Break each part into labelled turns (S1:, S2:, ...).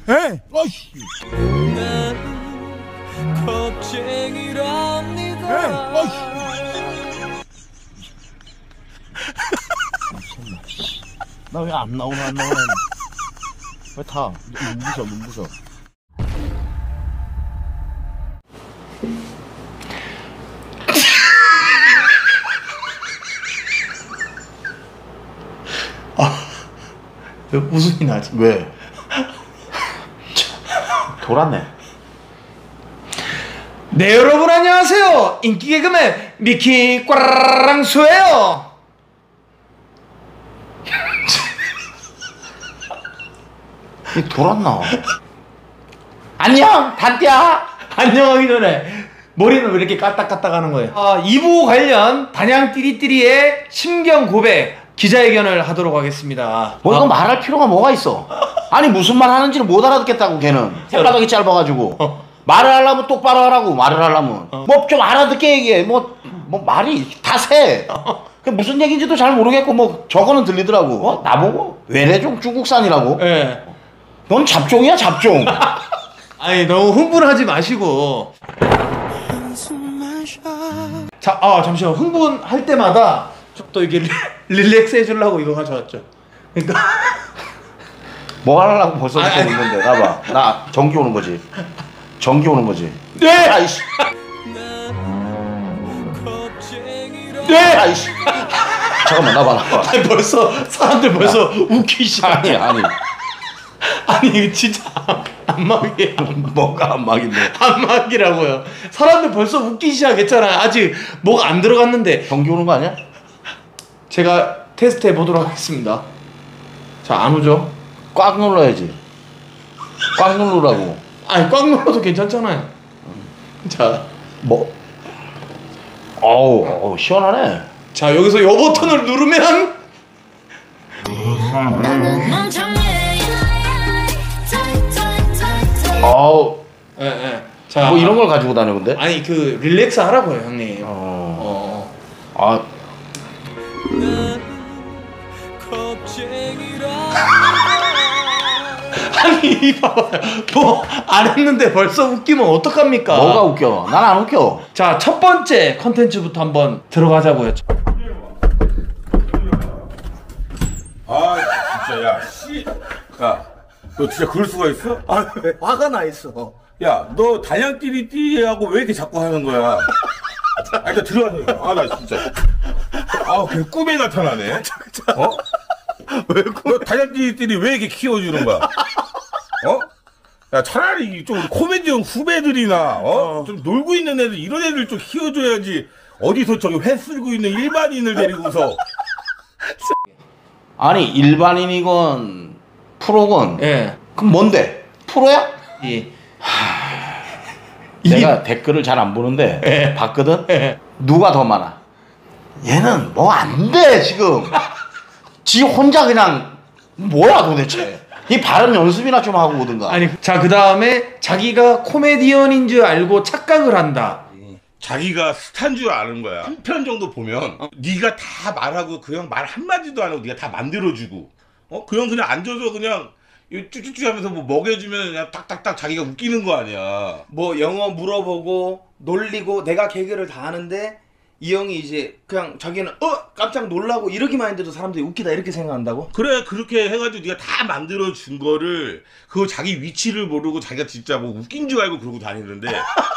S1: 에?
S2: 어이씨.
S1: 겁쟁이랍니다.
S2: 어이씨. 나 왜 안 나오나 안 나오나. 왜 타? 눈부셔 눈부셔.
S1: 왜 웃음이 나지?
S2: 왜? 돌았네.
S1: 네, 여러분 안녕하세요. 인기 개그맨 미키 꽈랑수예요.
S2: 이 돌았나? 안녕 단띠야.
S1: 안녕하기 전에 머리는 왜 이렇게 까딱까딱 하는 거예요? 2부 관련 단양띠리띠리의 심경 고백 기자회견을 하도록 하겠습니다.
S2: 뭐 이거 말할 필요가 뭐가 있어? 아니 무슨 말 하는지를 못 알아듣겠다고 걔는 손바닥이 짧아가지고 말을 하려면 똑바로 하라고. 말을 하려면 뭐 좀 알아듣게 얘기해. 뭐 말이 다 새. 무슨 얘기인지도 잘 모르겠고 뭐 저거는 들리더라고. 나보고 외래종 중국산이라고?
S1: 예.
S2: 넌 잡종이야 잡종.
S1: 아니 너무 흥분하지 마시고. 자, 잠시만. 흥분할 때마다 또 이게 릴렉스 해주려고 이거 가져왔죠. 그러니까
S2: 뭐 하려고 벌써부터 있는데 나봐. 나 전기 오는 거지. 전기 오는 거지.
S1: 네!
S2: 아이씨.
S1: 네!
S2: 아이씨. 잠깐만 나봐.
S1: 아니 벌써 사람들 벌써 웃기 시작. 아니 이거 진짜 안막이에요.
S2: 뭐가 안막인데?
S1: 안막이라고요. 사람들 벌써 웃기 시작했잖아요. 아직 뭐가 안 들어갔는데.
S2: 전기 오는 거 아니야?
S1: 제가 테스트 해보도록 하겠습니다. 자, 안 오죠?
S2: 꽉 눌러야지. 꽉 누르라고.
S1: 아니 꽉 눌러도 괜찮잖아요. 자,
S2: 뭐? 어우 시원하네.
S1: 자 여기서 요 버튼을 누르면
S2: 어우.
S1: 예. 자,
S2: 뭐 이런 걸 가지고 다녀 근데?
S1: 아니 그 릴렉스 하라고요 형님.
S2: 아.
S1: 아니 봐봐요. 뭐 안 했는데 벌써 웃기면 어떡합니까?
S2: 뭐가 웃겨? 난 안 웃겨.
S1: 자, 첫 번째 컨텐츠부터 한번 들어가자고요.
S3: 아 진짜 야 씨. 야 너 진짜 그럴 수가 있어?
S1: 아, 왜 화가 나 있어?
S3: 야 너 단양띠리띠하고 왜 이렇게 자꾸 하는 거야? 아 일단 들어가자. 아 나 진짜 그냥 꿈에 나타나네. 어?
S1: 왜
S3: 너 단양띠리띠리 왜 이렇게 키워주는 거야? 어? 야 차라리 좀 코미디언 후배들이나 좀 놀고 있는 애들 이런 애들 좀 키워줘야지. 어디서 저기 회 쓸고 있는 일반인을 데리고서.
S2: 아니 일반인이건 프로건.
S1: 예.
S2: 그럼 뭔데? 프로야?
S1: 예.
S2: 내가 댓글을 잘 안 보는데
S1: 예.
S2: 봤거든?
S1: 예.
S2: 누가 더 많아? 얘는 뭐 안 돼 지금. 지 혼자 그냥 뭐야 도대체. 이 발음 연습이나 좀 하고 오든가.
S1: 아니, 자, 그 다음에 자기가 코미디언인 줄 알고 착각을 한다.
S3: 자기가 스타인 줄 아는 거야. 한 편 정도 보면 네가 다 말하고 그 형 말 한마디도 안 하고 네가 다 만들어주고 그 형 그냥 앉아서 그냥 쭈쭈쭈 하면서 뭐 먹여주면 그냥 딱딱딱 자기가 웃기는 거 아니야.
S4: 뭐 영어 물어보고 놀리고 내가 개그를 다 하는데 이 형이 이제 그냥 자기는 깜짝 놀라고 이러기만 했는데도 사람들이 웃기다 이렇게 생각한다고?
S3: 그래 그렇게 해가지고 네가 다 만들어준 거를 그거 자기 위치를 모르고 자기가 진짜 뭐 웃긴 줄 알고 그러고 다니는데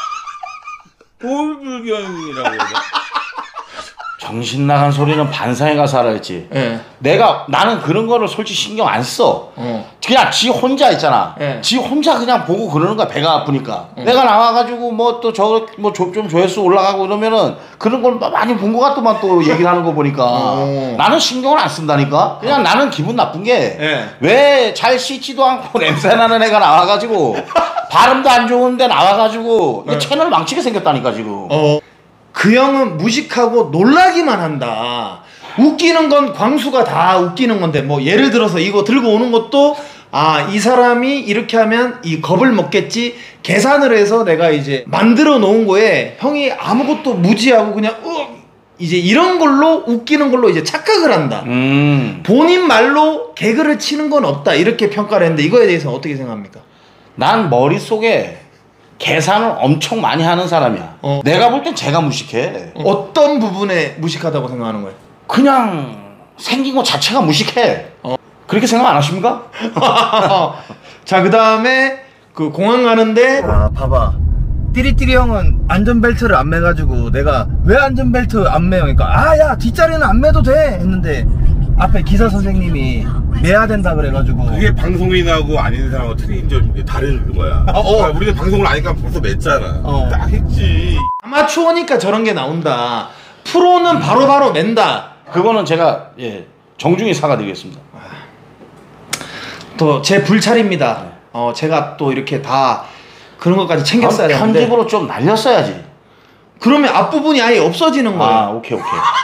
S3: 꼴불견이라고 해야 돼?
S2: 정신 나간 소리는 반상에 가서 알아야지.
S1: 예.
S2: 나는 그런 거를 솔직히 신경 안 써. 그냥 지 혼자 있잖아.
S1: 예.
S2: 지 혼자 그냥 보고 그러는 거야. 배가 아프니까. 내가 나와가지고 뭐 또 좀 조회수 올라가고 이러면은 그런 걸 많이 본 것 같더만 또 얘기를 하는 거 보니까. 나는 신경을 안 쓴다니까. 그냥 나는 기분 나쁜 게 왜 잘 씻지도 않고 냄새 나는 애가 나와가지고 발음도 안 좋은데 나와가지고 이 채널 망치게 생겼다니까 지금.
S1: 그 형은 무식하고 놀라기만 한다. 웃기는 건 광수가 다 웃기는 건데 뭐 예를 들어서 이거 들고 오는 것도 이 사람이 이렇게 하면 이 겁을 먹겠지 계산을 해서 내가 이제 만들어 놓은 거에 형이 아무것도 무지하고 그냥 이제 이런 걸로 웃기는 걸로 이제 착각을 한다. 본인 말로 개그를 치는 건 없다 이렇게 평가를 했는데 이거에 대해서 어떻게 생각합니까?
S2: 난 머릿속에 계산을 엄청 많이 하는 사람이야. 내가 볼 땐 제가 무식해.
S1: 어떤 부분에 무식하다고 생각하는 거예요?
S2: 그냥 생긴 것 자체가 무식해. 그렇게 생각 안 하십니까?
S1: 자, 그 다음에 그 공항 가는데
S4: 봐봐. 띠리띠리 형은 안전벨트를 안 매가지고 내가 왜 안전벨트 안 매요? 그러니까 야 뒷자리는 안 매도 돼 했는데 앞에 기사 선생님이 매야 된다 그래가지고
S3: 그게 방송인하고 아닌 사람하고 틀린 점이 다른 거야. 우리는 방송을 아니까 벌써 맸잖아. 딱 했지.
S1: 아마추어니까 저런 게 나온다. 프로는 바로바로 맨다.
S2: 그거는 제가 정중히 사과드리겠습니다.
S1: 또 제 불찰입니다. 제가 또 이렇게 다 그런 것까지 챙겼어야 되는데
S2: 편집으로 좀 날렸어야지.
S1: 그러면 앞부분이 아예 없어지는 거예요.
S2: 오케이.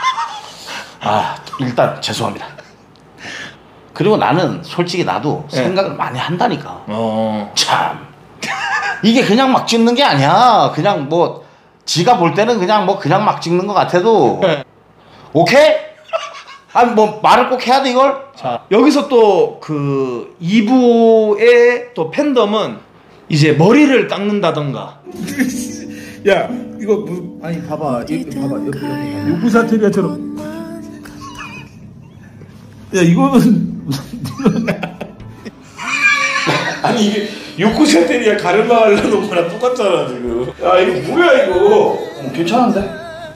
S2: 일단 죄송합니다. 그리고 나는 솔직히 나도 생각을 많이 한다니까. 참 이게 그냥 막 찍는 게 아니야. 그냥 뭐 지가 볼 때는 그냥 막 찍는 것 같아도 오케이? 아니 뭐 말을 꼭 해야 돼 이걸?
S1: 자, 여기서 또 그 2부의 또 팬덤은 이제 머리를 깎는다던가.
S3: 야, 이거 무슨
S4: 아니 봐봐 여기
S3: 요구사테리아처럼. 야, 이거는 아니 이게 요구사테리아 가르마 하려는 거랑 똑같잖아 지금. 야, 이거 뭐야 이거?
S2: 괜찮은데?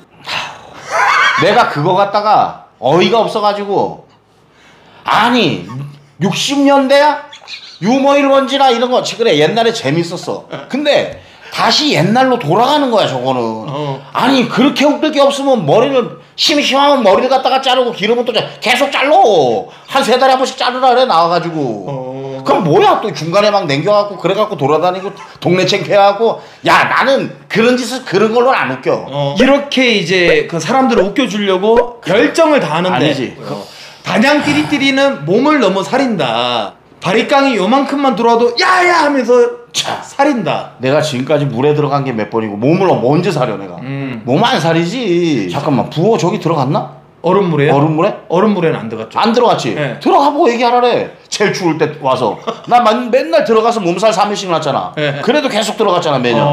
S2: 내가 그거 갖다가 어이가 없어가지고 아니 60년대야? 유머 1번지나 이런 거 그래 옛날에 재밌었어. 근데 다시 옛날로 돌아가는 거야 저거는. 아니 그렇게 웃길 게 없으면 머리를 심심하면 머리를 갖다가 자르고 기르면 또 계속 잘라. 한 3달에 한 번씩 자르라 그래 나와가지고. 그럼 뭐야 또 중간에 막 남겨갖고 그래갖고 돌아다니고 동네 창피해갖고. 야 나는 그런 짓을 그런 걸로는 안 웃겨.
S1: 이렇게 이제 그 사람들을 웃겨주려고 열정을 다하는데
S2: 아니지.
S1: 단양 띠리띠리는 몸을 너무 살인다. 바리깡이 요만큼만 들어와도 야야 하면서 살인다.
S2: 내가 지금까지 물에 들어간 게 몇 번이고 몸을 언제 사려 내가. 몸 안 사리지. 잠깐만 부어 저기 들어갔나?
S1: 얼음물에요?
S2: 얼음물에?
S1: 얼음물에는 안 들어갔죠.
S2: 안 들어갔지?
S1: 네.
S2: 들어가보고 얘기하라래. 제일 추울 때 와서. 나 맨날 들어가서 몸살 3일씩 났잖아.
S1: 네.
S2: 그래도 계속 들어갔잖아 매년.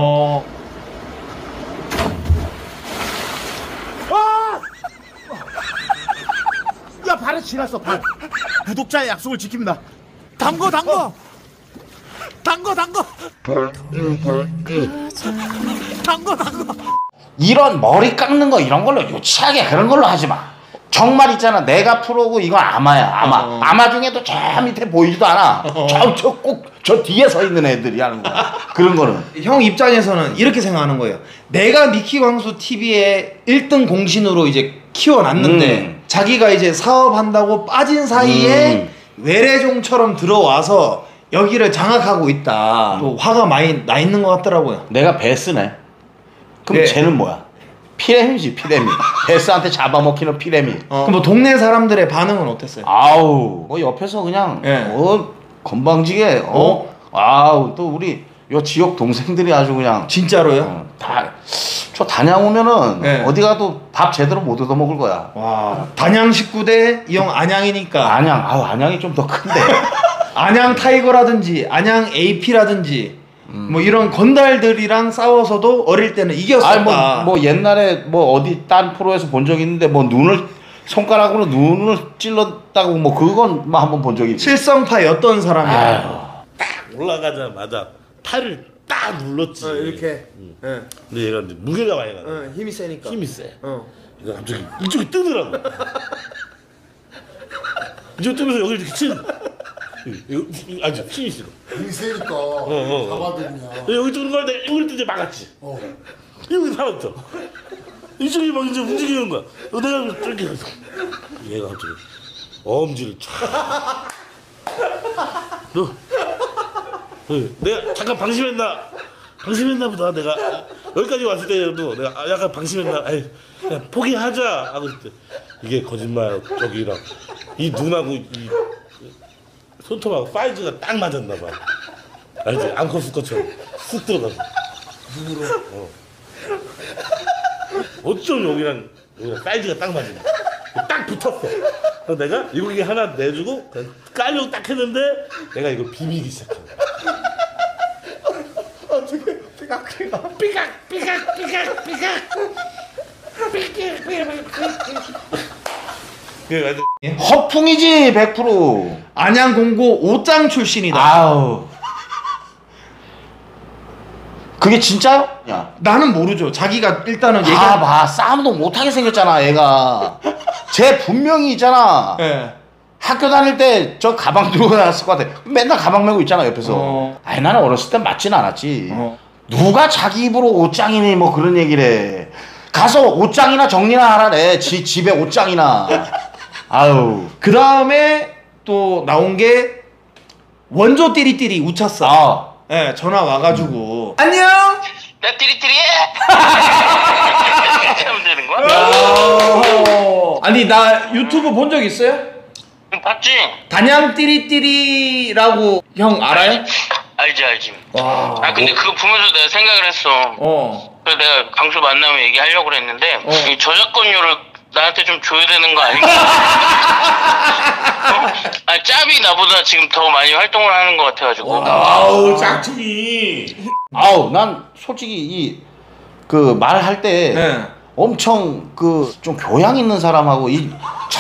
S5: 야 발에 지났어 발. 구독자의 약속을 지킵니다. 담궈 담궈
S2: 이런 머리 깎는 거 이런 걸로 유치하게 그런 걸로 하지 마. 정말 있잖아 내가 프로고 이건 아마야 아마. 아마 중에도 저 밑에 보이지도 않아. 저 뒤에 서 있는 애들이 하는 거야. 그런 거는
S1: 형 입장에서는 이렇게 생각하는 거예요. 내가 미키광수 TV의 1등 공신으로 이제 키워놨는데 자기가 이제 사업한다고 빠진 사이에 외래종처럼 들어와서 여기를 장악하고 있다. 또 화가 많이 나 있는 것 같더라고요.
S2: 내가 베스네. 그럼
S1: 네.
S2: 쟤는 뭐야? 피레미지 피레미. 베스한테 잡아먹히는 피레미.
S1: 그럼 뭐 동네 사람들의 반응은 어땠어요?
S2: 아우 뭐 옆에서 그냥 건방지게 아우 또 우리 요 지역 동생들이 아주 그냥
S1: 진짜로요?
S2: 다 저 단양 오면은
S1: 네.
S2: 어디 가도 밥 제대로 못 얻어 먹을 거야.
S1: 와, 단양 19대 이 형 안양이니까
S2: 안양이 좀 더 큰데.
S1: 안양 타이거라든지 안양 AP라든지 뭐 이런 건달들이랑 싸워서도 어릴 때는 이겼었다.
S2: 아니 뭐 옛날에 뭐 어디 딴 프로에서 본 적 있는데 뭐 손가락으로 눈을 찔렀다고 뭐 그건 뭐 한번 본 적이 있지.
S1: 실성파였던 사람이야.
S3: 올라가자마자 팔을 딱 눌렀지.
S4: 이렇게
S3: 근데 얘가 이제 무게가 많이 나.
S4: 힘이 세니까
S3: 힘이 세. 이거 갑자기 이쪽이 뜨더라고. 이쪽 뜨면서 여기 이렇게 친. 이거 아주 힘이 싫어.
S5: 힘이 세니까 잡아들냐.
S3: 여기 뜨는 걸 내가 여기 뜨지 막았지. 여기 살았어. 이쪽이 막 이제 움직이는 거야. 내가 저렇게 해서 얘가 갑자기 엄지를 촥. 너 내가 잠깐 방심했나 보다. 내가 여기까지 왔을 때도 내가 약간 방심했나. 아이 그냥 포기하자 하고 있을 때 이게 거짓말 저기랑 이 눈하고 이 손톱하고 사이즈가 딱 맞았나 봐. 알지? 앙코스 것처럼 쑥 들어가서 눈으로. 어쩜 여기랑 사이즈가 딱 맞은 거야. 딱 붙었어. 그래서 내가 이거 하나 내주고 그냥 깔려고 딱 했는데 내가 이거 비비기 시작한 거야.
S2: 허풍이지 100%.
S1: 안양공고 옷장 출신이다.
S2: 아우. 그게 진짜요? 야.
S1: 나는 모르죠. 자기가 일단은
S2: 봐 싸움도 못하게 생겼잖아 얘가. 쟤 분명히 있잖아.
S1: 예.
S2: 학교 다닐 때 저 가방 들고 다녔을 것 같아. 맨날 가방 메고 있잖아 옆에서. 아니 나는 어렸을 땐 맞진 않았지. 누가 자기 입으로 옷장이니 뭐 그런 얘기를 해. 가서 옷장이나 정리나 하라래. 집에 옷장이나. 아유.
S1: 그 다음에 또 나온 게 원조 띠리띠리 우차싸. 예, 전화 와가지고 안녕.
S6: 나 띠리띠리해. 하면 되는 거야?
S1: 아니 나 유튜브 본 적 있어요?
S6: 봤지?
S1: 단양 띠리띠리라고 형 알아요?
S6: 알지.
S1: 와.
S6: 아 근데 그거 보면서 내가 생각을 했어. 그래서 내가 광수 만나면 얘기하려고 그랬는데 이 저작권료를 나한테 좀 줘야 되는 거 아닌가? 아 짭이 나보다 지금 더 많이 활동을 하는 것 같아가지고.
S3: 아우 짝퉁이.
S2: 아우 난 솔직히 그 말할 때
S1: 네.
S2: 엄청 그 좀 교양 있는 사람하고 이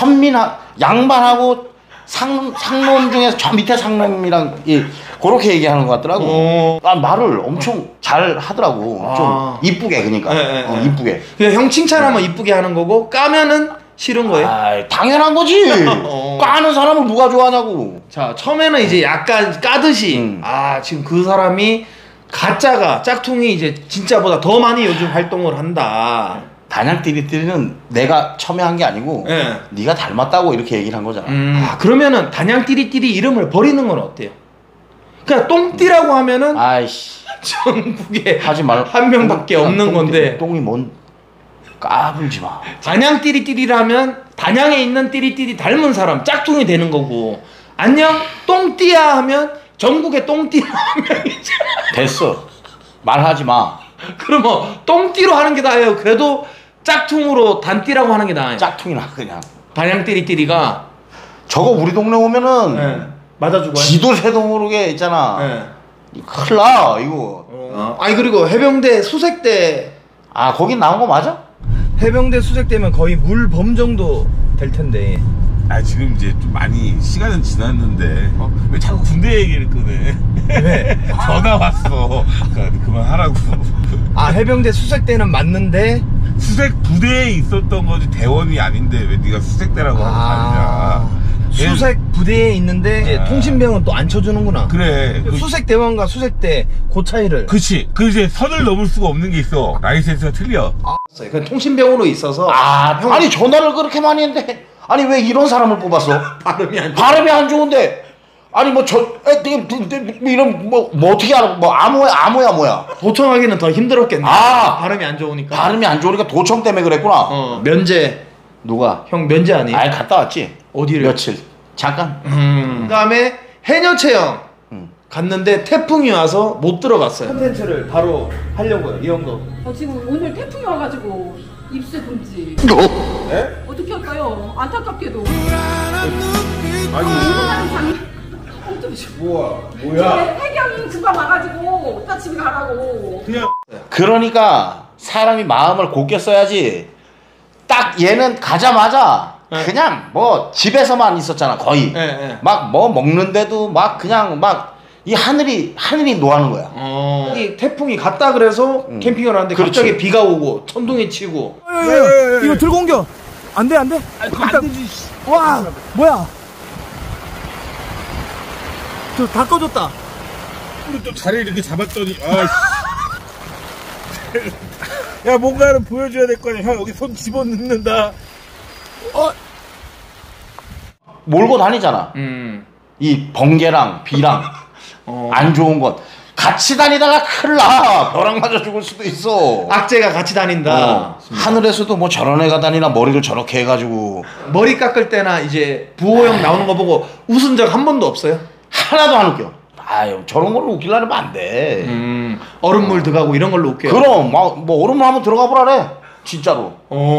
S2: 양반하고 상놈 중에서 저 밑에 상놈이랑 그렇게 얘기하는 것 같더라고. 난 말을 엄청 잘 하더라고. 좀 이쁘게 그러니까.
S1: 네.
S2: 이쁘게.
S1: 그냥 형 칭찬하면 이쁘게 하는 거고 까면은 싫은 거예요?
S2: 아, 당연한 거지. 까는 사람을 누가 좋아하냐고.
S1: 자, 처음에는 이제 약간 까듯이 지금 그 사람이 가짜가 짝퉁이 이제 진짜보다 더 많이 요즘 활동을 한다.
S2: 단양 띠리띠리는 내가 첨예한 게 아니고 네가 닮았다고 이렇게 얘기를 한 거잖아.
S1: 그러면은 단양 띠리띠리 이름을 버리는 건 어때요? 그냥 똥띠라고 하면은
S2: 아이씨
S1: 전국에
S2: 하지 말.
S1: 한 명밖에 없는 건데
S2: 똥이 뭔 까불지 마.
S1: 단양 띠리띠리라면 단양에 있는 띠리띠리 닮은 사람 짝퉁이 되는 거고 안녕 똥띠야 하면 전국에 똥띠 한 명이잖아.
S2: 됐어. 말하지 마.
S1: 그러면 똥띠로 하는 게 나아요. 그래도 짝퉁으로 단띠라고 하는 게 나아요.
S2: 짝퉁이나 그냥.
S1: 단양 띠리띠리가
S2: 저거 우리 동네 오면은
S1: 맞아주고
S2: 지도 새도 모르게 있잖아. 큰일 나 이거.
S1: 아니 그리고 해병대 수색대
S2: 거긴 나온 거 맞아?
S4: 해병대 수색되면 거의 물범 정도 될 텐데.
S3: 아 지금 이제 좀 많이 시간은 지났는데 왜 자꾸 군대 얘기를 꺼내?
S1: 왜?
S3: 전화 왔어. 그만하라고.
S4: 해병대 수색대는 맞는데
S3: 수색 부대에 있었던 거지 대원이 아닌데 왜 네가 수색대라고 하고 다니냐?
S4: 수색 부대에 있는데 이제 통신병은 또 안 쳐주는구나.
S3: 그래.
S4: 수색대원과 수색대 그 차이를.
S3: 그치. 그 이제 선을 넘을 수가 없는 게 있어. 라이센스가 틀려.
S1: 그 통신병으로 있어서
S2: 아니 전화를 그렇게 많이 했는데 아니 왜 이런 사람을 뽑았어? 발음이 안 좋은데 아니 뭐 이런 뭐 어떻게 알아? 뭐 암호야 뭐야?
S1: 도청하기는 더 힘들었겠네. 발음이 안 좋으니까.
S2: 발음이 안 좋으니까 도청 때문에 그랬구나.
S1: 면제.
S2: 누가?
S1: 형 면제 아니에요?
S2: 아니 갔다 왔지.
S1: 어디를?
S2: 며칠. 잠깐.
S1: 그다음에 해녀체험 갔는데 태풍이 와서 못 들어갔어요. 콘텐츠를 바로 하려고요. 이 형도.
S7: 지금 오늘 태풍이 와가지고 입수 금지.
S1: 네?
S7: 어떻게 할까요? 안타깝게도.
S1: 뭐야?
S7: 해경이 금방 와가지고 나 집에 가라고.
S2: 그러니까 사람이 마음을 곱게 써야지. 딱 얘는 가자마자 그냥 뭐 집에서만 있었잖아 거의. 막 뭐 먹는데도 막 그냥 막 이 하늘이 노하는 거야.
S1: 이 태풍이 갔다 그래서 캠핑을 하는데 갑자기 비가 오고 천둥이 치고.
S4: 이거 들고 옮겨. 안 돼.
S3: 안 되지.
S4: 와 뭐야? 다 꺼졌다.
S3: 우리 또 자리를 이렇게 잡았더니 야 뭔가를 보여줘야 될 거 아니야. 형 여기 손 집어넣는다.
S2: 몰고 다니잖아. 이 번개랑 비랑 안 좋은 것 같이 다니다가 큰일 나. 벼락 맞아 죽을 수도 있어.
S1: 악재가 같이 다닌다.
S2: 하늘에서도 뭐 저런 애가 다니나 머리를 저렇게 해가지고
S1: 머리 깎을 때나 이제 부호 형 나오는 거 보고 웃은 적 한 번도 없어요?
S2: 하나도 안 웃겨. 아유 저런 걸로 웃기려면 안 돼.
S1: 얼음물 들어가고 이런 걸로 웃겨요.
S2: 그럼 막 뭐 얼음물 한번 들어가 보라래. 진짜로.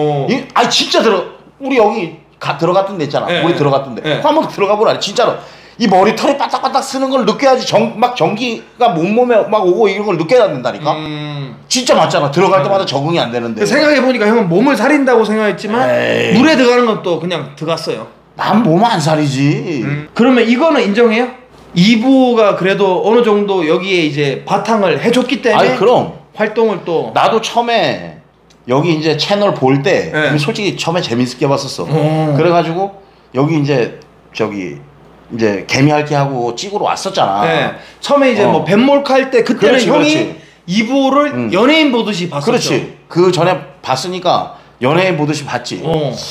S2: 아니 진짜 우리 여기 들어갔던 데 있잖아. 우리 들어갔던 데. 한번 들어가 보라래. 진짜로. 이 머리털이 빠딱빠딱 쓰는 걸 느껴야지 막 전기가 몸몸에 막 오고 이런 걸 느껴야 된다니까. 진짜 맞잖아. 들어갈 때마다 적응이 안 되는데.
S1: 생각해보니까 형은 몸을 사린다고 생각했지만 에이. 물에 들어가는 건 또 그냥 들어갔어요.
S2: 난 몸 안 사리지.
S1: 그러면 이거는 인정해요? 이부가 그래도 어느 정도 여기에 이제 바탕을 해줬기 때문에.
S2: 아니 그럼
S1: 활동을 또.
S2: 나도 처음에 여기 이제 채널 볼 때 솔직히 처음에 재밌게 봤었어. 그래가지고 여기 이제 저기 이제 개미핥기 하고 찍으러 왔었잖아.
S1: 네. 처음에 이제 뭐 뱀몰카 할 때 그때는
S2: 그렇지,
S1: 형이
S2: 그렇지.
S1: 이부를 연예인 보듯이 봤었죠.
S2: 그렇지. 그 전에 봤으니까 연예인 보듯이 봤지.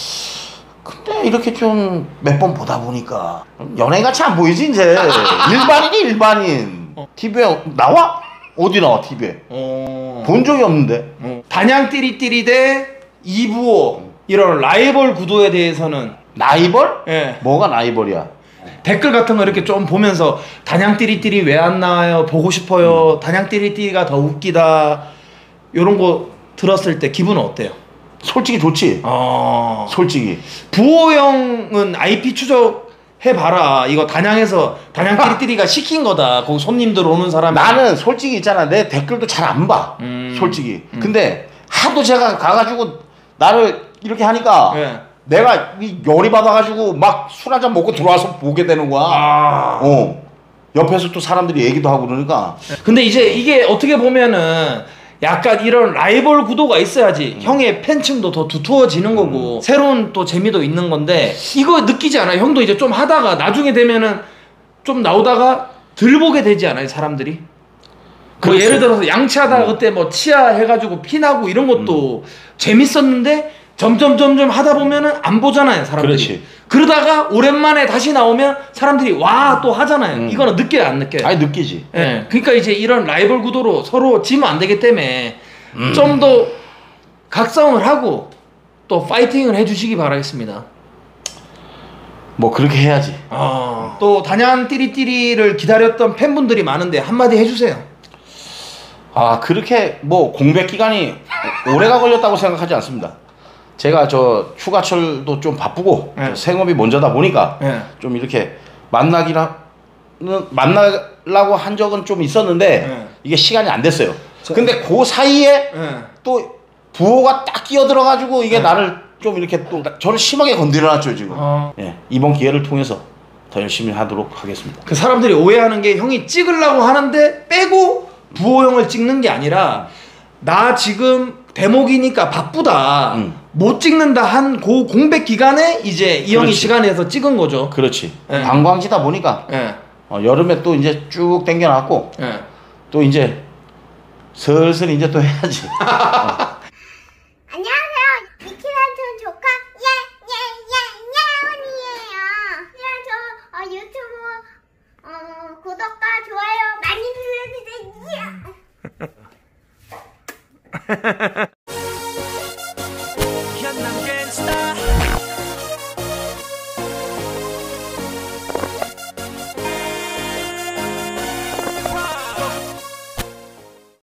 S2: 근데 이렇게 좀 몇 번 보다 보니까 연예인같이 안 보이지 이제. 일반인이 일반인. TV에 나와? 어디 나와 TV에? 본 적이 없는데.
S1: 단양 띠리띠리 대 이부호 이런 라이벌 구도에 대해서는.
S2: 라이벌?
S1: 예.
S2: 뭐가 라이벌이야?
S1: 댓글 같은 거 이렇게 좀 보면서 단양 띠리띠리 왜 안 나와요? 보고 싶어요. 단양 띠리띠리가 더 웃기다. 요런 거 들었을 때 기분은 어때요?
S2: 솔직히 좋지. 솔직히.
S1: 부호 형은 IP 추적해봐라. 이거 단양에서 단양 띠리띠리가 시킨 거다. 거기 손님들 오는 사람이.
S2: 나는 솔직히 있잖아. 내 댓글도 잘 안 봐. 솔직히. 근데 하도 제가 가가지고 나를 이렇게 하니까 내가 열이 받아가지고 막 술 한잔 먹고 들어와서 보게 되는 거야. 옆에서 또 사람들이 얘기도 하고 그러니까.
S1: 근데 이제 이게 어떻게 보면은 약간 이런 라이벌 구도가 있어야지 형의 팬층도 더 두터워지는 거고 새로운 또 재미도 있는 건데 이거 느끼지 않아요? 형도 이제 좀 하다가 나중에 되면은 좀 나오다가 덜 보게 되지 않아요? 사람들이? 뭐 예를 들어서 양치하다가 그때 뭐 치아 해가지고 피나고 이런 것도 재밌었는데 점점 하다 보면은 안 보잖아요 사람들이.
S2: 그렇지.
S1: 그러다가 오랜만에 다시 나오면 사람들이 와 또 하잖아요. 이거는 느껴요 안 느껴요?
S2: 아니 느끼지.
S1: 예. 그러니까 이제 이런 라이벌 구도로 서로 지면 안 되기 때문에 좀 더 각성을 하고 또 파이팅을 해주시기 바라겠습니다.
S2: 뭐 그렇게 해야지.
S1: 또 단양 띠리띠리를 기다렸던 팬분들이 많은데 한마디 해주세요.
S2: 그렇게 뭐 공백 기간이 오래가 걸렸다고 생각하지 않습니다. 제가 저 휴가철도 좀 바쁘고 생업이 먼저다 보니까 좀 이렇게 만나려고 한 적은 좀 있었는데 이게 시간이 안 됐어요. 근데 그 사이에 또 부호가 딱 끼어들어가지고 이게 나를 좀 이렇게 또 저를 심하게 건드려놨죠 지금. 이번 기회를 통해서 더 열심히 하도록 하겠습니다.
S1: 그 사람들이 오해하는 게 형이 찍으려고 하는데 빼고 부호 형을 찍는 게 아니라 나 지금 대목이니까 바쁘다 못 찍는다 한 그 공백 기간에 이제 이 형이 시간에서 찍은 거죠.
S2: 그렇지. 관광지다 보니까 여름에 또 이제 쭉 당겨놨고 또 이제 슬슬 이제 또 해야지.
S8: 안녕하세요. 미키란촌 조카 예예예예예원이에요. 유튜브 구독과 좋아요 많이 눌러주세요.